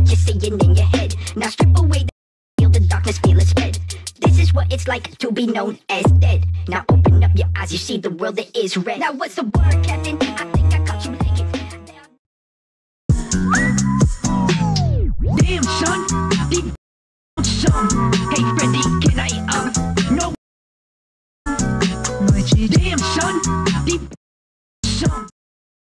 you're saying in your head. Now strip away the feel the darkness, feel it spread. This is what it's like to be known as dead. Now open up your eyes, you see the world that is red. Now what's the word, Captain? I think I